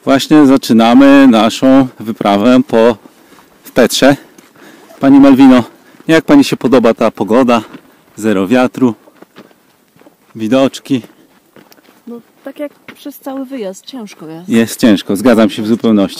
Właśnie zaczynamy naszą wyprawę w Petrze. Pani Malwino, jak Pani się podoba ta pogoda? Zero wiatru, widoczki. No tak jak przez cały wyjazd, ciężko jest. Jest ciężko, zgadzam się w zupełności.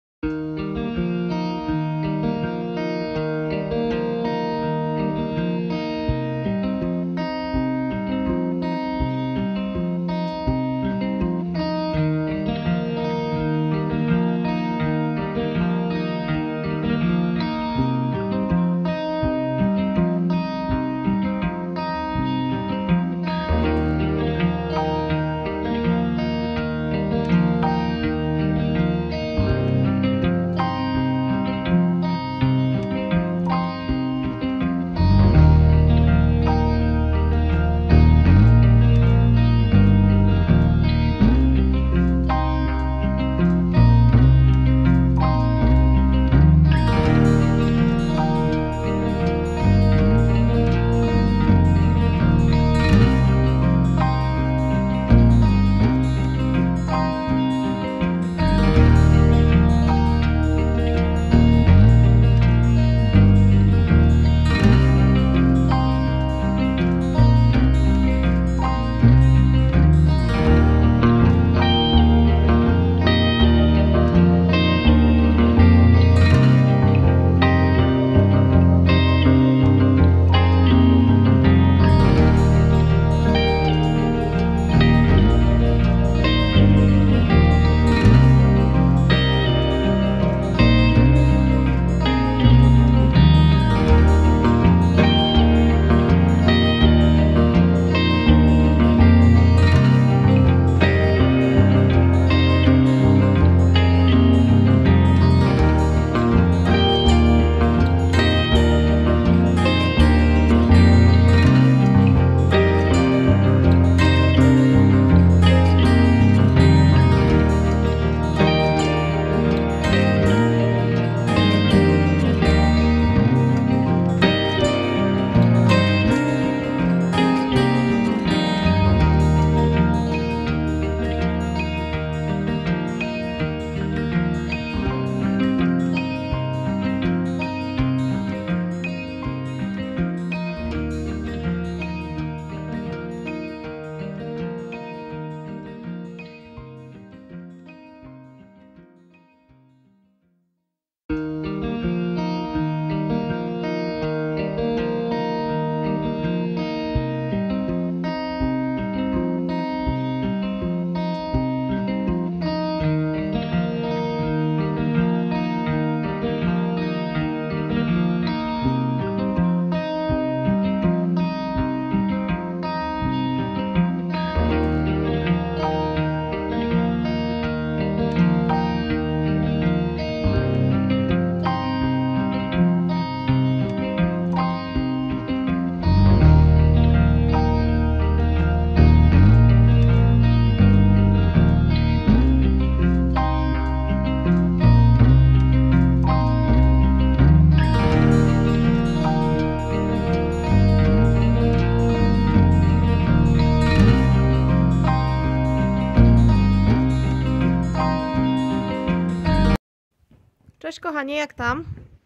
Cześć kochanie, jak tam?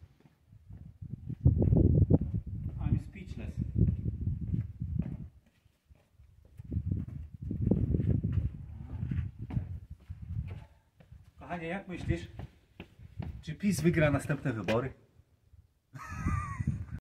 I'm speechless. Kochanie, jak myślisz, czy PiS wygra następne wybory?